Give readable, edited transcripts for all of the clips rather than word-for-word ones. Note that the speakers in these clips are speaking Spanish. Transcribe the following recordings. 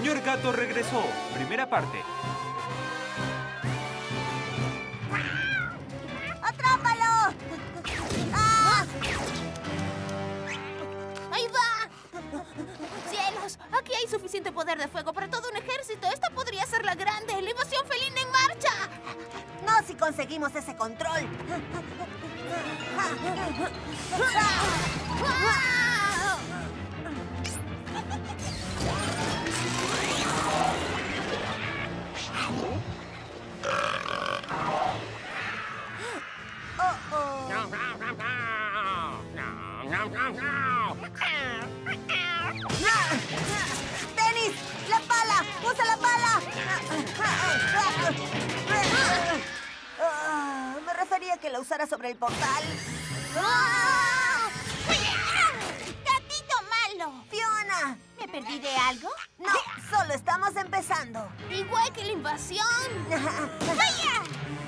Señor Gato regresó. Primera parte. ¡Atrápalo! ¡Ah! ¡Ahí va! ¡Cielos! Aquí hay suficiente poder de fuego para todo un ejército. Esta podría ser la grande. ¡La invasión felina en marcha! No si conseguimos ese control. ¡Dennis! ¡La pala! ¡Usa la pala! Me refería a que la usara sobre el portal. ¡Gatito malo! ¡Fiona! ¿Me perdí de algo? No, solo estamos empezando. Igual que la invasión. ¡Vaya!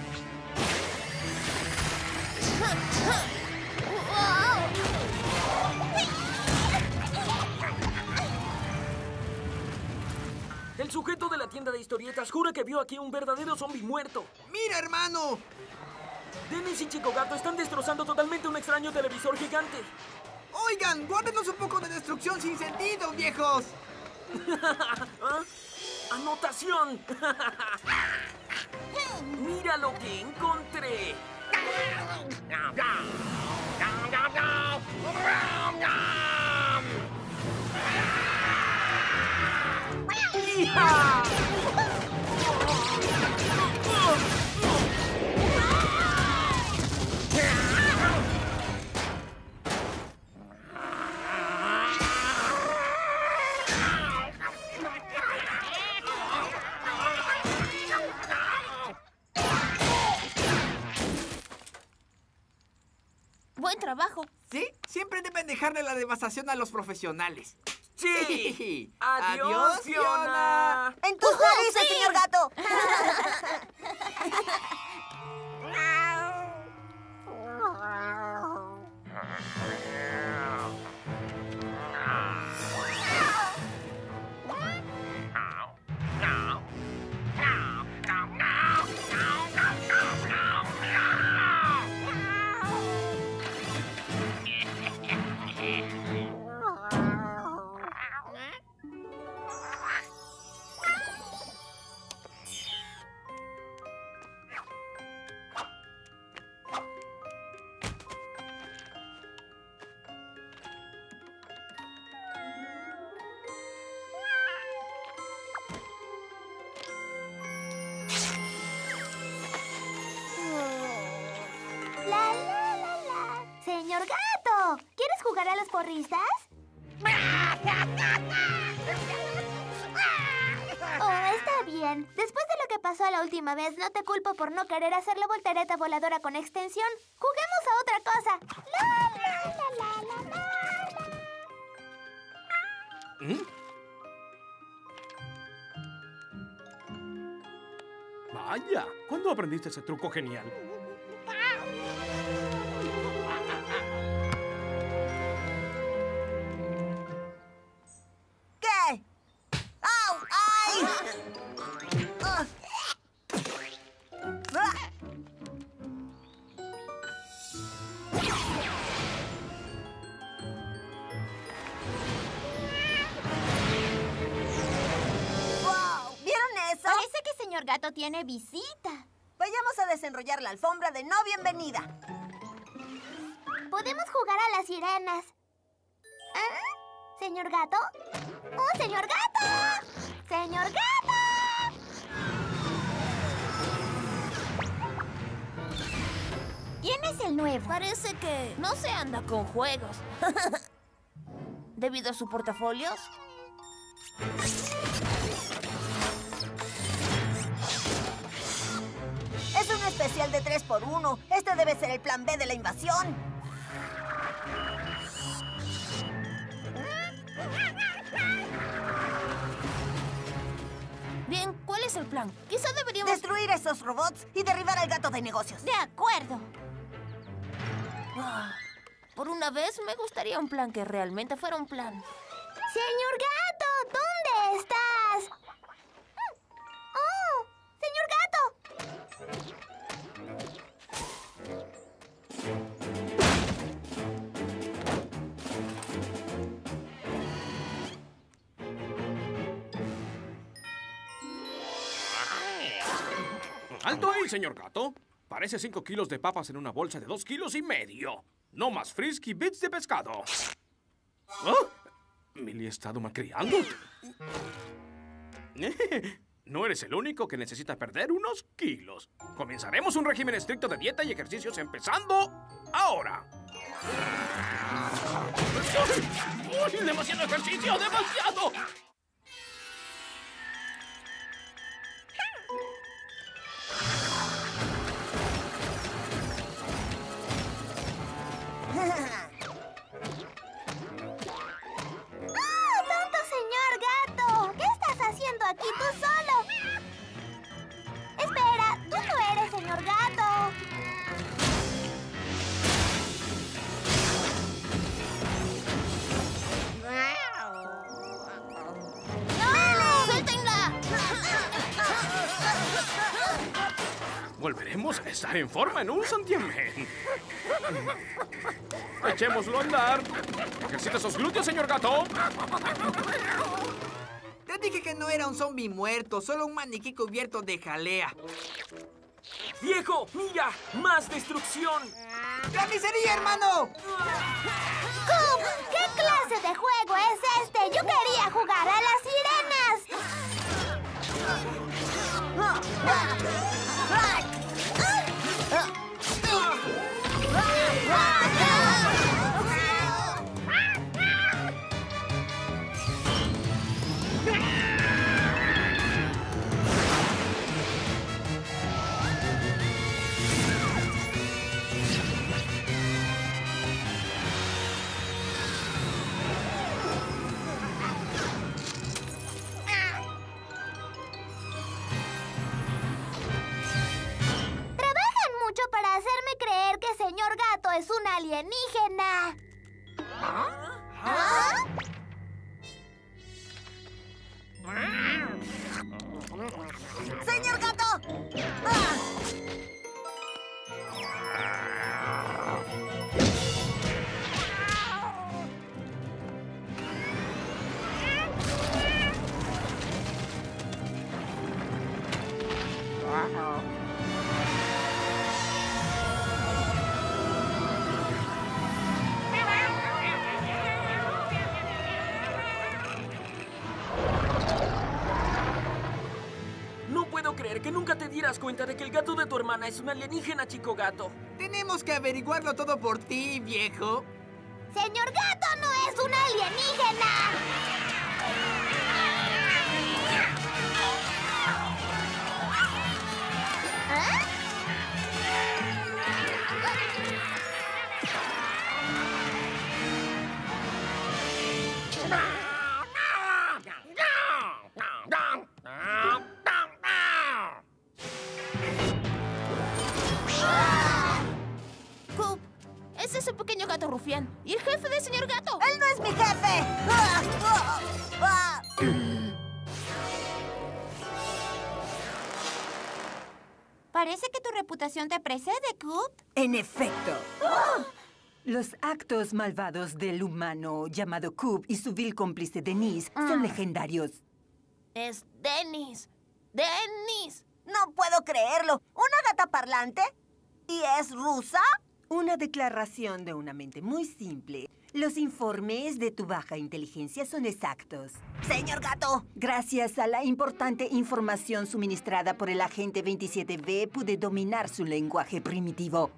El sujeto de la tienda de historietas jura que vio aquí un verdadero zombie muerto. ¡Mira, hermano! Dennis y Chico Gato están destrozando totalmente un extraño televisor gigante. Oigan, guárdenos un poco de destrucción sin sentido, viejos. ¿Ah? ¡Anotación! ¡Mira lo que encontré! ¡Hija! Buen trabajo. ¿Sí? Siempre deben dejarle la devastación a los profesionales. ¡Sí! ¡Adiós, ¡Adiós, Fiona! ¡En tus narices, sí! señor gato! Señor Gato, ¿quieres jugar a las porristas? Oh, está bien. Después de lo que pasó la última vez, no te culpo por no querer hacer la voltereta voladora con extensión. Juguemos a otra cosa. Vaya, ¿cuándo aprendiste ese truco genial? ¿Qué? ¡Au! ¡Ay! ¡Wow! ¿Vieron eso? Parece que señor Gato tiene visita. Vayamos a desenrollar la alfombra de no bienvenida. Podemos jugar a las sirenas. ¿Ah? ¿Señor Gato? ¡Oh, señor Gato! ¡Señor Gato! ¿Quién es el nuevo? Parece que no se anda con juegos. ¿Debido a su portafolios? Es un especial de 3x1. Este debe ser el plan B de la invasión. Bien, ¿cuál es el plan? Quizá deberíamos... Destruir esos robots y derribar al gato de negocios. De acuerdo. Ah, por una vez me gustaría un plan que realmente fuera un plan. Señor Gato, ¿dónde estás? ¡Alto ahí, señor gato! Parece 5 kilos de papas en una bolsa de 2,5 kilos. No más frisky bits de pescado. ¿Oh? ¿Millie ha estado malcriando? No eres el único que necesita perder unos kilos. Comenzaremos un régimen estricto de dieta y ejercicios empezando ahora. ¡Uy! ¡Demasiado ejercicio! ¡Demasiado! ¡Tonto señor gato! ¿Qué estás haciendo aquí tú solo? Espera, tú no eres señor gato. ¡No! ¡Suéltenla! Volveremos a estar en forma en un santiamén. Echémoslo a andar. Ejercita esos glúteos, señor gato. Te dije que no era un zombie muerto, solo un maniquí cubierto de jalea. ¡Viejo, mira! ¡Más destrucción! ¡Carnicería, hermano! ¡Coop! ¿Qué clase de juego es este? Yo quería jugar a las sirenas. Para hacerme creer que señor gato es un alienígena. ¿Ah? ¡Señor gato! No puedo creer que nunca te dieras cuenta de que el gato de tu hermana es un alienígena, chico gato. Tenemos que averiguarlo todo por ti, viejo. Señor gato no es un alienígena. Coop, ese es un pequeño gato rufián. ¿Y el jefe del señor gato? ¡Él no es mi jefe! Parece que tu reputación te precede, Coop. En efecto. Los actos malvados del humano llamado Coop y su vil cómplice Denise son legendarios. Es Dennis. ¡Dennis! No puedo creerlo. ¿Una gata parlante? ¿Y es rusa? Una declaración de una mente muy simple. Los informes de tu baja inteligencia son exactos. Señor gato. Gracias a la importante información suministrada por el agente 27B, pude dominar su lenguaje primitivo.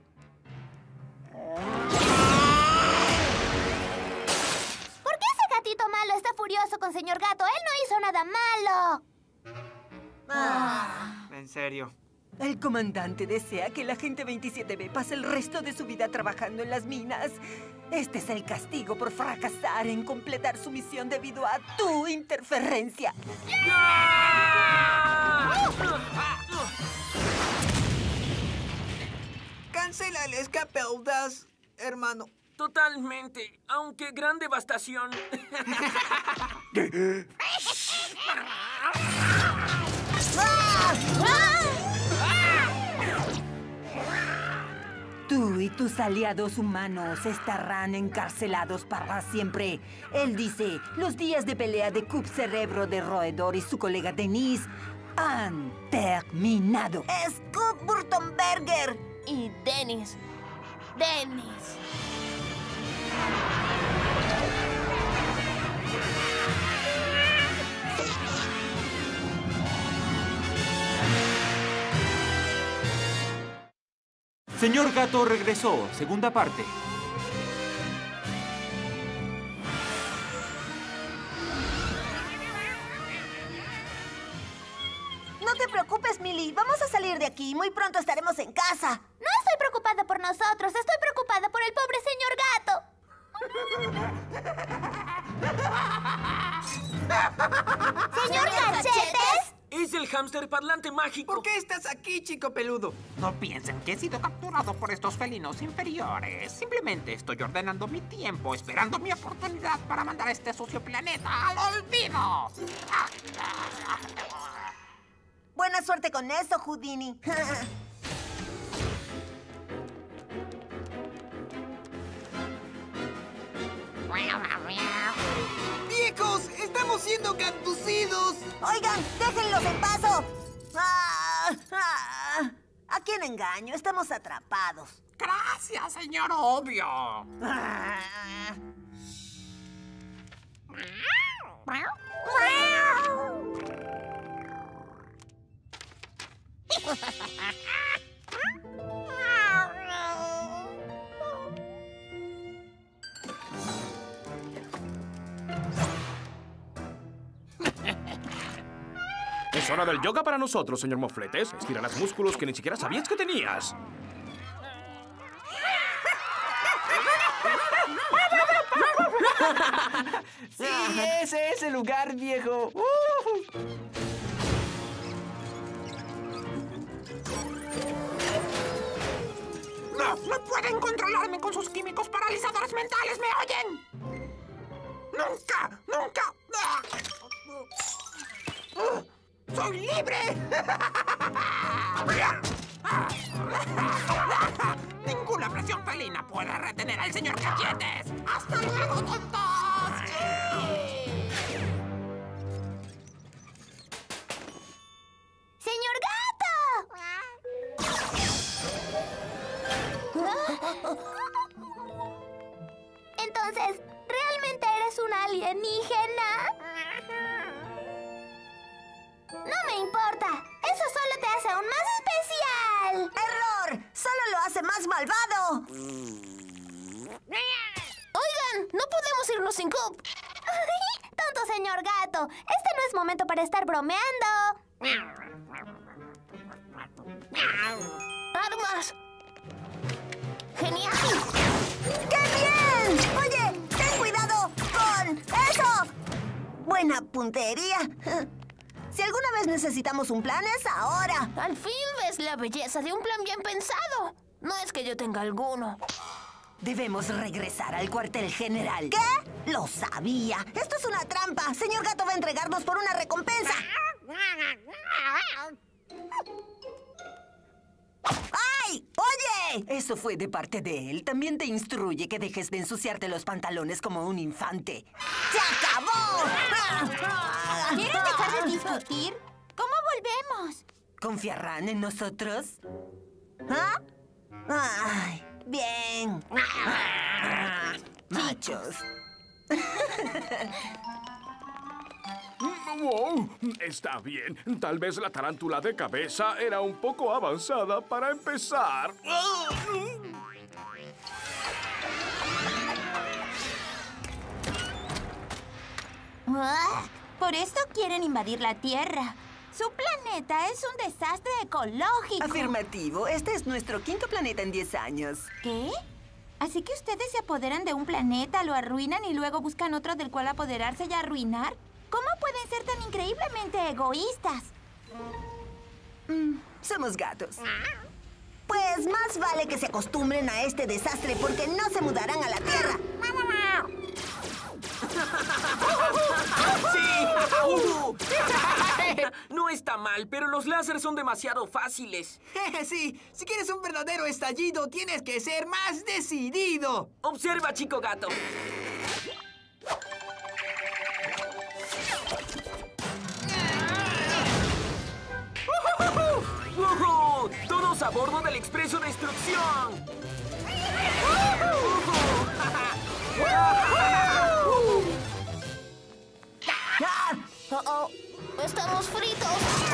¿Por qué ese gatito malo está furioso con señor gato? Él no hizo nada malo. En serio. El comandante desea que el agente 27B pase el resto de su vida trabajando en las minas. Este es el castigo por fracasar en completar su misión debido a tu interferencia. Cancela el escape audaz, hermano. Totalmente, aunque gran devastación. Tú y tus aliados humanos estarán encarcelados para siempre. Él dice, los días de pelea de Coop Cerebro de Roedor y su colega Denise Han terminado. Scoop Burtonberger. Y Dennis. Dennis. Señor Gato regresó, segunda parte. No te preocupes, Millie. Vamos a salir de aquí. Muy pronto estaremos en casa. No estoy preocupada por nosotros, estoy preocupada por el pobre señor gato. ¿Señor Cachetes? Es el hámster parlante mágico. ¿Por qué estás aquí, chico peludo? No piensen que he sido capturado por estos felinos inferiores. Simplemente estoy ordenando mi tiempo, esperando mi oportunidad para mandar a este sucio planeta al olvido. Buena suerte con eso, Houdini. ¡Viejos! ¡Estamos siendo conducidos! Oigan, déjenlos en paso. ¿A quién engaño? Estamos atrapados. Gracias, señor Obvio. Es hora del yoga para nosotros, señor Mofletes. Estira los músculos que ni siquiera sabías que tenías. Sí, ese es el lugar, viejo. No pueden controlarme con sus químicos paralizadores mentales, ¿me oyen? ¡Nunca! ¡Nunca! ¡Soy libre! Ninguna presión felina puede retener al señor Cachetes. ¡Hasta luego, tontos! ¡Señor Gato! Entonces, ¿realmente eres un alienígena? No me importa. Eso solo te hace aún más especial. ¡Error! ¡Solo lo hace más malvado! Oigan, no podemos irnos sin Coop. Tonto señor gato. Este no es momento para estar bromeando. ¡Armas! ¡Genial! ¡Qué bien! Oye, ten cuidado con eso. Buena puntería. Si alguna vez necesitamos un plan, es ahora. Al fin ves la belleza de un plan bien pensado. No es que yo tenga alguno. Debemos regresar al cuartel general. ¿Qué? Lo sabía. Esto es una trampa. Señor Gato va a entregarnos por una recompensa. ¡Ay! ¡Oye! Eso fue de parte de él. También te instruye que dejes de ensuciarte los pantalones como un infante. ¡Se acabó! ¿Quieres dejar de discutir? ¿Cómo volvemos? ¿Confiarán en nosotros? ¿Ah? ¡Ay! Bien. Machos. Oh, está bien. Tal vez la tarántula de cabeza era un poco avanzada para empezar. Por esto quieren invadir la Tierra. Su planeta es un desastre ecológico. Afirmativo. Este es nuestro quinto planeta en 10 años. ¿Qué? ¿Así que ustedes se apoderan de un planeta, lo arruinan y luego buscan otro del cual apoderarse y arruinar? ¿Cómo pueden ser tan increíblemente egoístas? Somos gatos. Pues más vale que se acostumbren a este desastre porque no se mudarán a la Tierra. No está mal, pero los láseres son demasiado fáciles. Sí, si quieres un verdadero estallido, tienes que ser más decidido. Observa, chico gato. a bordo del Expreso Destrucción. ¡Estamos fritos!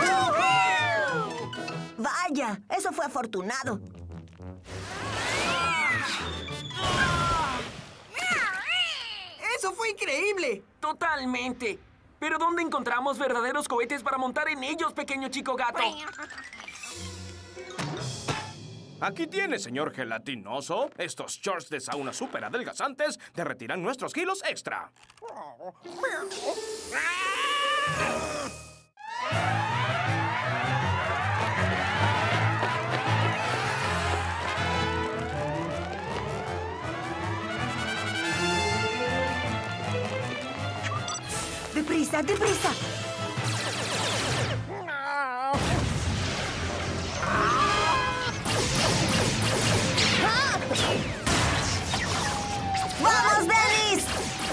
Vaya, eso fue afortunado. ¡Eso fue increíble! Totalmente. Pero ¿dónde encontramos verdaderos cohetes para montar en ellos, pequeño chico gato? Aquí tiene, señor gelatinoso. Estos shorts de sauna súper adelgazantes derretirán nuestros kilos extra. ¡Deprisa, deprisa! ¡Vamos, Dennis!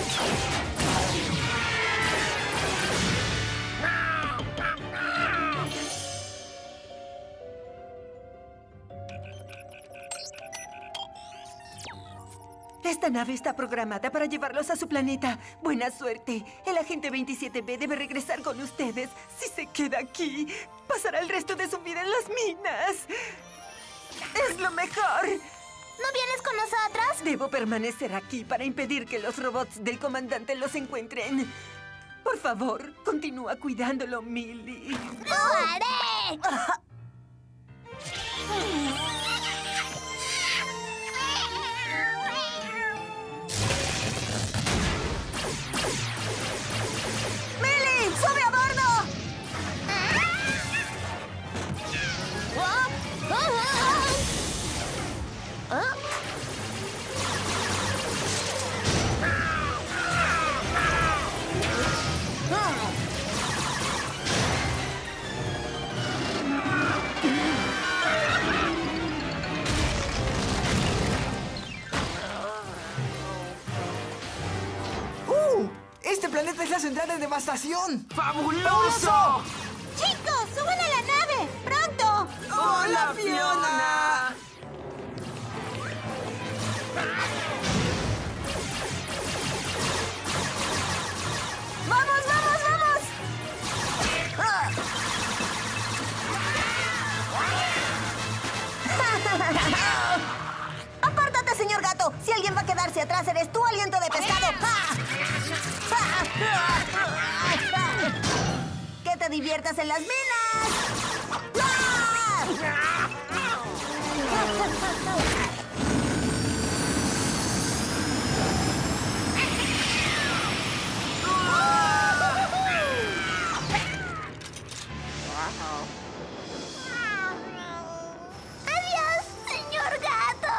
Esta nave está programada para llevarlos a su planeta. Buena suerte. El agente 27B debe regresar con ustedes. Si se queda aquí, pasará el resto de su vida en las minas. ¡Es lo mejor! ¿No vienes con nosotros? Debo permanecer aquí para impedir que los robots del comandante los encuentren. Por favor, continúa cuidándolo, Millie. ¡Lo haré! ¡Millie, sube a bordo! ¡Este planeta es la central de devastación! ¡Fabuloso! ¡Chicos, suban a la nave! ¡Pronto! ¡Hola, Fiona! ¡Vamos, vamos, vamos! ¡Apártate, señor gato! Si alguien va a quedarse atrás, eres tú, aliento de pescado. ¡Que te diviertas en las minas! ¡Adiós, señor gato!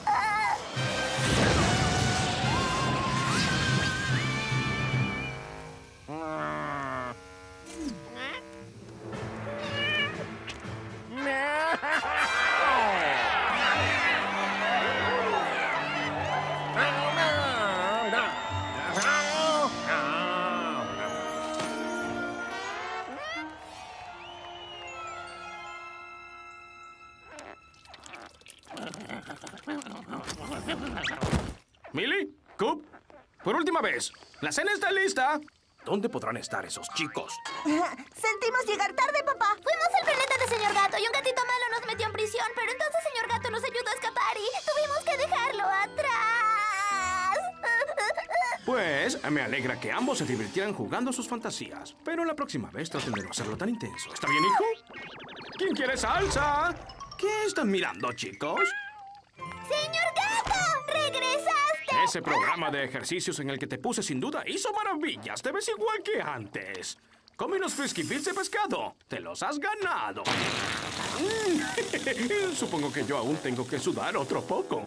¿Millie? ¿Coop? Por última vez, ¿la cena está lista? ¿Dónde podrán estar esos chicos? Sentimos llegar tarde, papá. Fuimos al planeta de señor gato y un gatito malo nos metió en prisión, pero entonces señor gato nos ayudó a escapar y tuvimos que dejarlo atrás. Pues, me alegra que ambos se divirtieran jugando sus fantasías. Pero la próxima vez traten de no hacerlo tan intenso. ¿Está bien, hijo? ¿Quién quiere salsa? ¿Qué están mirando, chicos? ¡Señor gato! ¡Regresaste! Ese programa de ejercicios en el que te puse sin duda hizo maravillas. Te ves igual que antes. Come unos Frisky Bits de pescado. Te los has ganado. Supongo que yo aún tengo que sudar otro poco.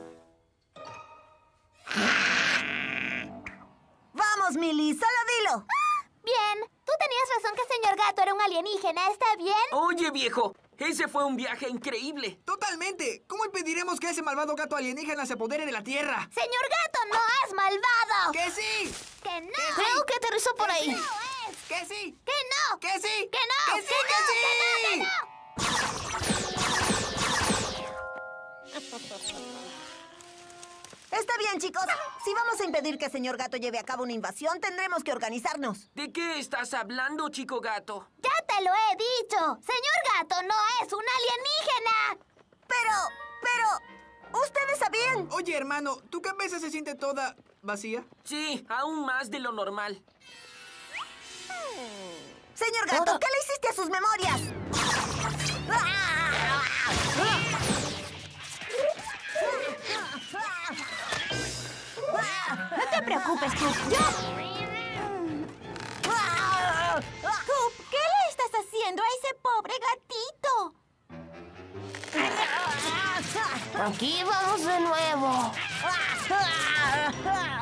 Vamos, Millie, solo dilo. Bien, tú tenías razón que señor gato era un alienígena, ¿está bien? Oye, viejo, ese fue un viaje increíble. ¡Totalmente! ¿Cómo impediremos que ese malvado gato alienígena se apodere de la Tierra? ¡Señor gato, no es malvado! ¡Que sí! ¡Que no! Creo que aterrizó por ahí. ¡No es! ¡Que sí! ¡Que no! ¡Que sí! ¡Que no! ¡Que sí, ¡Que no! que sí! ¡Que no! ¡Que no! Está bien, chicos. Si vamos a impedir que el señor Gato lleve a cabo una invasión, tendremos que organizarnos. ¿De qué estás hablando, chico gato? ¡Ya te lo he dicho! ¡Señor Gato no es un alienígena! Pero... ¿Ustedes sabían? Oye, hermano, ¿tu cabeza se siente toda vacía? Sí, aún más de lo normal. Señor Gato, ¿qué le hiciste a sus memorias? No te preocupes, Coop. Coop, ¿qué le estás haciendo a ese pobre gatito? Aquí vamos de nuevo.